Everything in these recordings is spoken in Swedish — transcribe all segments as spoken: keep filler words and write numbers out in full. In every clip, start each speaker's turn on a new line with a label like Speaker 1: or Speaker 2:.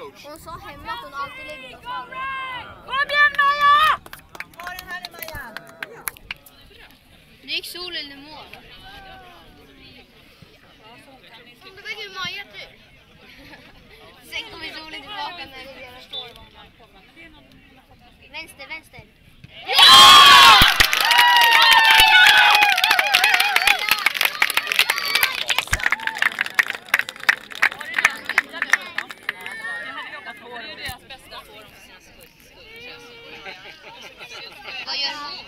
Speaker 1: Hon sa hemma att hon alltid lägger något av.
Speaker 2: Kom igen Maja!
Speaker 3: Ta den här Maja.
Speaker 1: Nu gick solen i mål. Det var ju Maja tur. Sen kommer solen tillbaka när det blir storm. Vänster, vänster. Vad gör hon?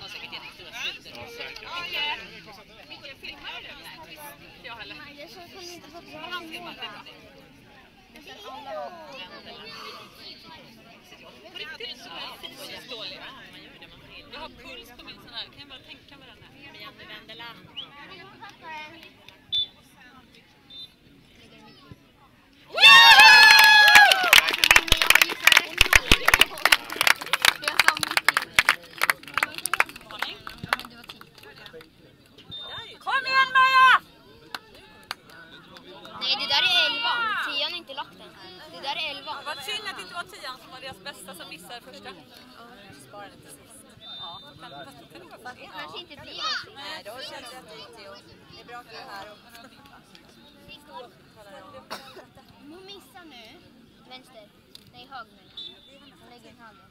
Speaker 2: Vilken filmar du? Jag heller.
Speaker 1: Jag så kan inte få bra
Speaker 2: Han filmar det bra. På riktigt så är det fysiskt dålig. Jag har puls på min sån här. Kan jag bara tänka mig den här? Med Janne Vendela. Kom igen Maja!
Speaker 1: Nej, det där är elva. Tian är inte lagt än. Det där är elva.
Speaker 2: Vad synd att det inte var tian som var deras bästa som missade första. Sparade till sist. Ja, kan det vara fel?
Speaker 1: Kanske inte blir något.
Speaker 3: Nej, då känns det inte Theo. Det är bra för det här.
Speaker 1: Hon missar nu. Vänster. Nej, hög nu. Hon lägger en hand.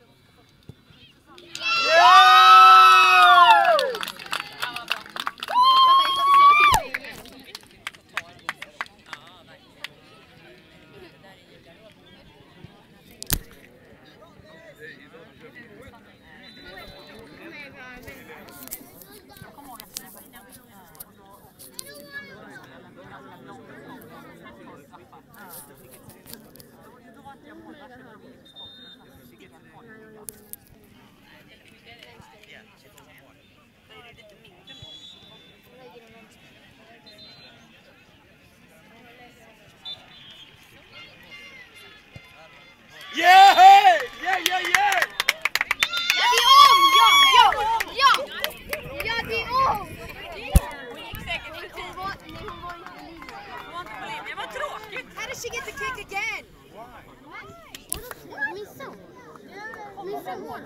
Speaker 4: Yeah! Yeah, yeah, yeah!
Speaker 1: Ja, det är om! Ja, ja, ja! Ja, det är om!
Speaker 2: Hon gick säkert för tid.
Speaker 1: Hon var, nej, hon var inte på linjen.
Speaker 2: Hon var inte på linjen. Vad tråkigt.
Speaker 3: How did she get the kick again?
Speaker 1: Missa. Missa mål.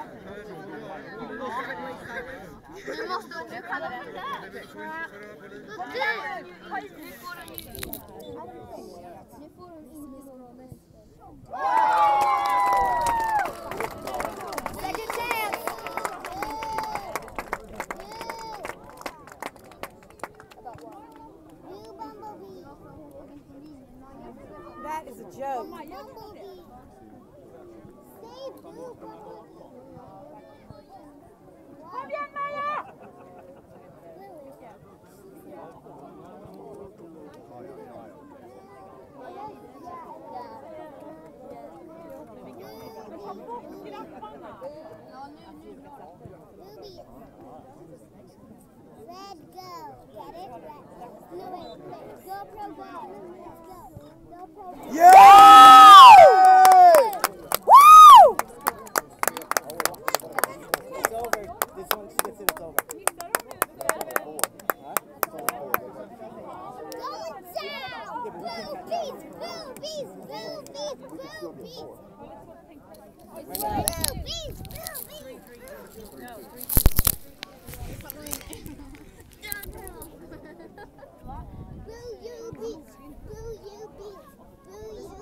Speaker 1: Nu måste du kalla på det där. Nu får hon inte. Nu får hon inte någon vänster. Second chance.
Speaker 3: That is a joke.
Speaker 2: Kom igen Maja!
Speaker 5: Red, go. Get it? Red. No, wait, wait. Go pro, go. Let's go. Go pro, go.
Speaker 4: Yeah! Woo!
Speaker 6: It's over. This one gets it, it's over.
Speaker 5: Going down. Blue bees, blue bees, blue bees, blue bees. Blue bees, blue bees, blue bees. Blue you bees, blue you bees, blue you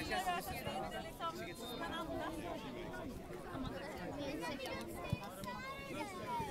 Speaker 2: rör sig ju inte liksom, man andas.
Speaker 5: Music on stage.